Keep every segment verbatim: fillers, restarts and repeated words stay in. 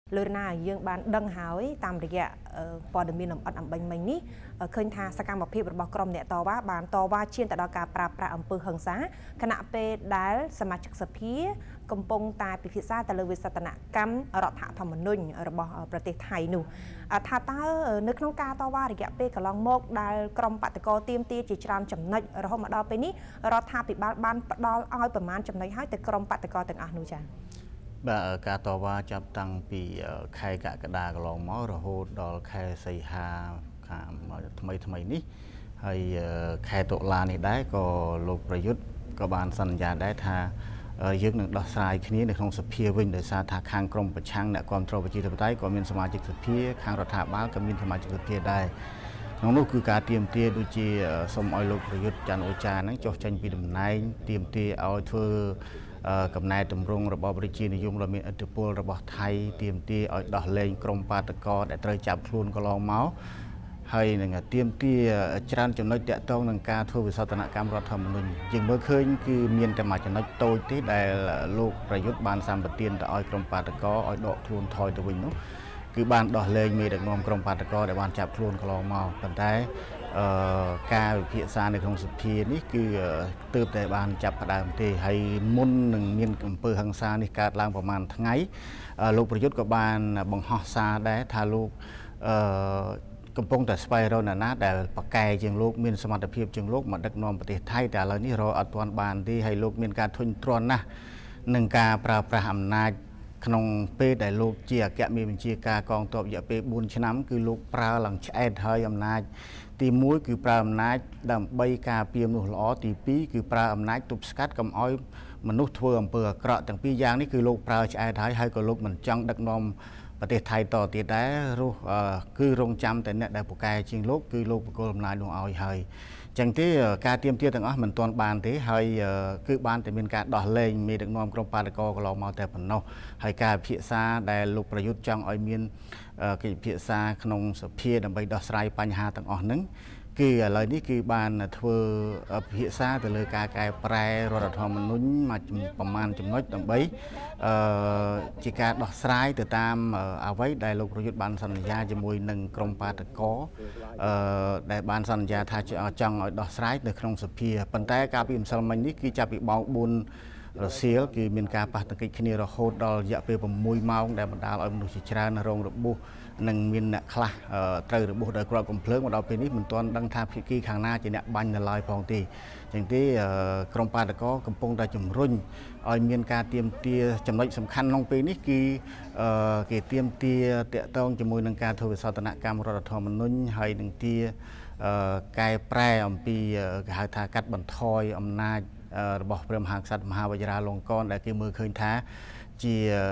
លើណាយើងបានដឹងហើយតាមរយៈព័ត៌មានលម្អិតអំបញ្ញមិញនេះឃើញថាសកម្មភាពរបស់ក្រុមអ្នកតវ៉ាបានតវ៉ាឈានទៅដល់ការប្រើប្រាស់អំពើហិង្សាខណៈពេលដែលសមាជិកសភាកំពុងតែពិភាក្សាទៅលើវិសតនកម្មរដ្ឋធម្មនុញ្ញរបស់ប្រទេសថៃនោះថាតើនៅក្នុងការតវ៉ារយៈពេលកន្លងមកដែលក្រុមបដិករទាមទារជាច្រើនចំណុចរហូតមកដល់ពេលនេះរដ្ឋាភិបាលបានផ្ដល់ឲ្យប្រមាណចំណុចឲ្យទៅក្រុមបដិករទាំងអស់នោះចា៎បាទការតវ៉ាចាប់តាំងពីខែកក្កដាកន្លងមករហូតដល់ខែសីហាខាងថ្មីថ្មីនេះហើយខែតុលានេះដែរក៏លោកប្រយុទ្ធក៏បានសន្យាដែរថាយើងនឹងដោះស្រាយគ្នានៅក្នុងសភាវិញដោយសារថាខាងក្រមប្រឆាំងអ្នកគ្រប់គ្រងប្រជាធិបតេយ្យក៏មានសមាជិកសភាខាងរដ្ឋាភិបាលក៏មានសមាជិកសភាដែរក្នុងនោះគឺការទាមទារដូចជាសូមឲ្យលោកប្រយុទ្ធច័ន្ទអូចាហ្នឹងចុះចេញពីតំណែងទាមទារឲ្យធ្វើកំណែតម្រង់របបប្រជានិយមដ៏មានឥទ្ធិពលរបស់ថៃទាមទារឲ្យដោះលែងក្រុមបាតកោដែលត្រូវចាប់ខ្លួនកន្លងមកហើយនឹងទាមទារច្រើនចំណុចតាក់ទងនឹងការធ្វើវិសោធនកម្មរដ្ឋធម្មនុញ្ញយើងមើលឃើញគឺមានតែមួយចំណុចតូចទេដែលលោកប្រយុទ្ធបានសម្បទានទៅឲ្យក្រុមបាតកោឲ្យដកខ្លួនថយទៅវិញនោះគឺបានដោះលែងមេដឹកនាំក្រុមបាតកោដែលបានចាប់ខ្លួនកន្លងមកប៉ុន្តែការវិភាសានៅក្នុងសភានេះគឺទើបតែបានចាប់ផ្ដើមទេហើយមុននឹងមានអំពើហិង្សានេះកើតឡើងប្រហែលថ្ងៃលោកប្រយុទ្ធក៏បានបង្ហោះសារដែរថាលោកអឺកំពុងតែស្វែងរកអ្នកណាដែលប្រកែកជាងលោកមានសមត្ថភាពជាងលោកមកដឹកនាំប្រទេសថៃតែឥឡូវនេះរកអត់ទាន់បានទេហើយលោកមានការធុញទ្រាន់ណាស់នឹងការប្រើប្រាស់អំណាចក្នុងពេលដែលលោកជាអគ្គមេបញ្ជាការកងទ័ពរយៈពេលបួនឆ្នាំគឺលោកប្រើឡើងឆ្អែតហើយអំណាចទីមួយគឺប្រើអំណាចដើម្បីការពារមនុស្សល្អទីពីរគឺប្រើអំណាចទប់ស្កាត់កុំឲ្យមនុស្សធ្វើអំពើអាក្រក់ទាំងពីរយ៉ាងនេះគឺលោកប្រើឆ្អែតហើយហើយក៏លោកមិនចង់ដឹកនាំប្រទេសថៃតទៀតដែររស់គឺរងចាំតែអ្នកដែលពូកែជាងលោកគឺលោកបកគលអំណាចនោះឲ្យហើយចឹងទេការទៀមទាទាំងអស់មិនទាន់បានទេហើយគឺបានតែមានការដោះលែងមេដឹកនាំក្រុមបាតកោកន្លងមកតែប៉ុណ្ណោះហើយការពិភាក្សាដែលលោកប្រយុទ្ធចង់ឲ្យមានកិច្ចពិភាក្សាក្នុងសភាដើម្បីដោះស្រាយបញ្ហាទាំងអស់ហ្នឹងគឺឥឡូវនេះគឺបានធ្វើពិភាក្សាទៅលើការកែប្រែរដ្ឋធម្មនុញ្ញមកប្រមាណចំណុចដើម្បីអឺជាការដោះស្រាយទៅតាមអ្វីដែលលោកប្រយុទ្ធបានសន្យាជាមួយនឹងក្រុមបាតកោអឺដែលបានសន្យាថាចង់ឲ្យដោះស្រាយនៅក្នុងសភាប៉ុន្តែការពីម្សិលមិញនេះគឺចាប់ពីម៉ោងបួនរសៀលគឺមានការប៉ះទង្គិចគ្នារហូតដល់រយៈពេលប្រាំមួយម៉ោងដែលបណ្ដាលឲ្យមនុស្សជាច្រើនរងរបួសនិងមានអ្នកខ្លះត្រូវរបួសដោយគ្រាប់កំភ្លើងមកដល់ពេលនេះមិនទាន់ដឹងថាភាគីខាងណាជាអ្នកបាញ់នៅឡើយផងទេចឹងទេក្រុមបាតកោកំពុងតែជំរុញឲ្យមានការទៀមទាចំណុចសំខាន់ក្នុងពេលនេះគឺគេទៀមទាតាក់ទងជាមួយនឹងការធ្វើវិសោធនកម្មរដ្ឋធម្មនុញ្ញហើយនឹងទាកែប្រែអំពីគេហៅថាកាត់បន្ថយអំណាចរបស់ព្រះមហាក្សត្រមហាវជ្រាលង្កនដែលគេមើលឃើញថាជា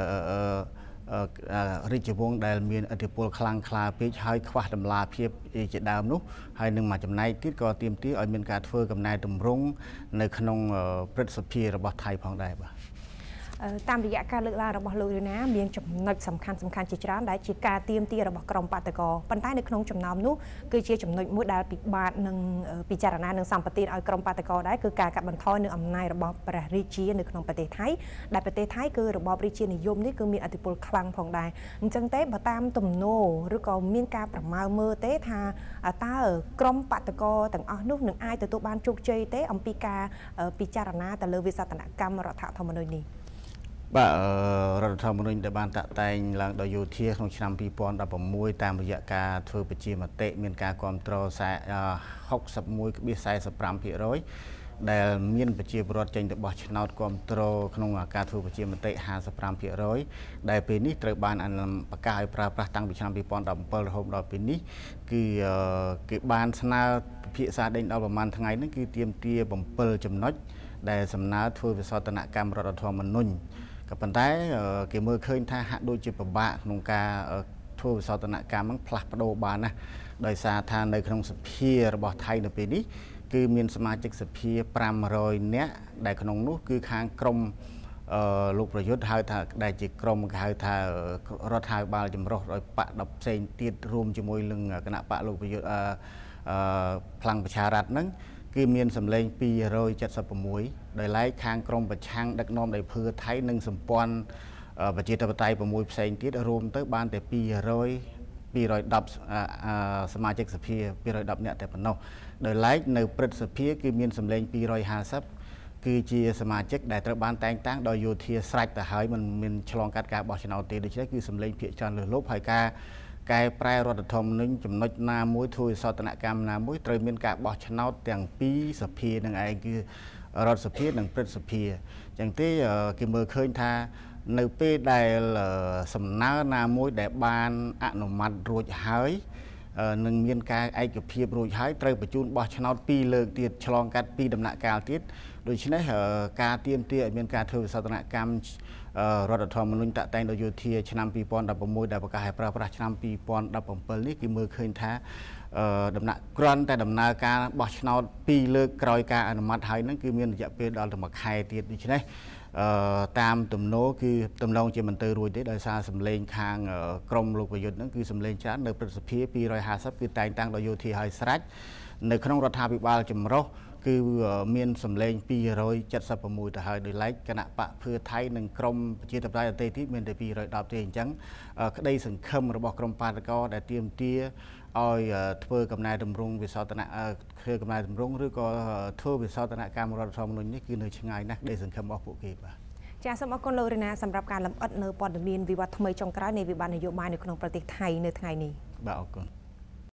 រាជវង្សដែលមានឥទ្ធិពលខ្លាំងក្លាពេកហើយខ្វះតម្លាភាពជាដើមនោះហើយនឹងមួយចំណែកទៀតក៏ទាមទារឲ្យមានការធ្វើកំណែតម្រង់នៅក្នុងព្រឹទ្ធសភារបស់ថៃផងដែរបាទតាមរយៈការលើកឡើងរបស់លោករាណាមានចំណុចសំខាន់សំខាន់ជាច្រើនដែលជាការទៀមទារបស់ក្រុមបាតកោប៉ុន្តែនៅក្នុងចំណោមនោះគឺជាចំណុចមួយដែលពិបាកនឹងពិចារណានឹងសម្បទានឲ្យក្រុមបាតកោដែរគឺការកាត់បន្ថយនៅអំណាចរបស់ព្រះរាជានៅក្នុងប្រទេសថៃដែលប្រទេសថៃគឺរបបរាជានិយមនេះគឺមានឥទ្ធិពលខ្លាំងផងដែរអញ្ចឹងទេបើតាមទំនោរឬក៏មានការប្រមាលមើលទេថាតើក្រុមបាតកោទាំងអស់នោះនឹងអាចទទួលបានជោគជ័យទេអំពីការពិចារណាទៅលើវិសោធនកម្មរដ្ឋធម្មនុញ្ញនេះបាទរដ្ឋធម្មនុញ្ញដែលបានតាក់តែងឡើងដោយយោធាក្នុងឆ្នាំពីរពាន់ដប់ប្រាំមួយតាមរយៈការធ្វើប្រជាមតិមានការគ្រប់គ្រងហុកសិបមួយគ្រាសសែសិបប្រាំភាគរយដែលមានប្រជាពលរដ្ឋចេញទៅបោះឆ្នោតគ្រប់គ្រងក្នុងការធ្វើប្រជាមតិហាសិបប្រាំភាគរយដែលពេលនេះត្រូវបានប្រកាសឲ្យប្រើប្រាស់តាំងពីឆ្នាំពីរពាន់ដប់ប្រាំbảyរហូតដល់ពេលនេះគឺគេបានស្នើពិភាក្សាដេញដល់ប្រហែលថ្ងៃហ្នឹងគឺទាមទារbảyចំណុចដែលសំណើធ្វើវិសោធនកម្មរដ្ឋធម្មនុញ្ញក៏ប៉ុន្តែគេមើលឃើញថាហាក់ដូចជាពិបាកក្នុងការធ្វើវិសោធនកម្មហ្នឹងផ្លាស់ប្ដូរបានណាដោយសារថានៅក្នុងសភារបស់ថៃនៅពេលនេះគឺមានសមាជិកសភាប្រាំរយនាក់ដែលក្នុងនោះគឺខាងក្រមលោកប្រយុទ្ធហៅថាដែលជាក្រមគេហៅថារដ្ឋាភិបាលចម្រុះដោយបកដប់ផ្សេងទៀតរួមជាមួយនឹងគណៈបកលោកប្រយុទ្ធអឺផ្លាំងប្រជារដ្ឋហ្នឹងគឺមានសម្លេងពីររយเจ็ดสิบหกដោយឡែកខាងក្រមប្រឆាំងដឹកនាំដោយភឿថៃនិងសម្ព័ន្ធប្រជាធិបតេយ្យ6ផ្សេងទៀតរួមទៅបានតែ200 210សមាជិកសភា210នាក់តែប៉ុណ្ណោះដោយឡែកនៅព្រឹទ្ធសភាគឺមានសម្លេង250គឺជាសមាជិកដែលត្រូវបានតែងតាំងដោយយោធាស្រេចទៅហើយមិនមានឆ្លងកាត់ការបោះឆ្នោតទេដូច្នេះគឺសម្លេងភាគច្រើនលើសលប់ហើយការកែប្រែរដ្ឋធម្មនុញ្ញចំណុចណាមួយធ្វើសោតនកម្មណាមួយត្រូវមានការបោះឆ្នោតទាំងពីរសភានឹងឯងគឺរដ្ឋសភានិងព្រឹទ្ធសភាអញ្ចឹងទេគេមើលឃើញថានៅពេលដែលសំណើណាមួយដែលបានអនុម័តរួចហើយនឹងមានការឯកភាពរួចហើយត្រូវបញ្ជូនបោះឆ្នោតពីរលើកទៀតឆ្លងកាត់ពីរដំណាក់កាលទៀតដូច្នេះការទៀមទាឲ្យមានការធ្វើវិសោធនកម្មរដ្ឋធម្មនុញ្ញតាក់តែងដោយយោធាឆ្នាំ2016ដែលប្រកាសឲ្យប្រើប្រាស់ឆ្នាំ2017នេះគឺមើលឃើញថាដំណាក់គ្រាន់តែដំណើរការបោះឆ្នោតពីរលើកក្រោយការអនុម័តហើយហ្នឹងគឺមានរយៈពេលដល់ទៅមួយខែទៀតដូច្នេះតាមទំនោរគឺទំនងជាមិនទៅរួចទេដោយសារសម្លេងខាងក្រមលោកប្រយុទ្ធហ្នឹងគឺសម្លេងច្រើននៅព្រឹទ្ធសភា250គឺតែងតាំងដោយយោធាឲ្យស្រេចនៅក្នុងរដ្ឋាភិបាលចម្រុះគឺមានសម្លេង276ទៅហើយដោយឡែកគណៈបកភឿថៃនិងក្រមប្រជាធិបតេយ្យដទៃទៀតមានតែ210ទេអញ្ចឹងក្តីសង្ឃឹមរបស់ក្រមបាតកោដែលទាមទារឲ្យធ្វើកំណែតម្រង់វិសោធនៈធ្វើកំណែតម្រង់ឬក៏ធ្វើវិសោធនកម្មរដ្ឋធម្មនុញ្ញនេះគឺនៅឆ្ងាយណាស់ក្តីសង្ឃឹមរបស់ពួកគេបាទចាសសូមអរគុណលោករីណាសម្រាប់ការលម្អិតនៅព័ត៌មានវិវត្តថ្មីចុងក្រោយនៃវិបត្តិនយោបាយនៅក្នុងប្រទេសថៃនៅថ្ងៃនេះបាទអរគុណ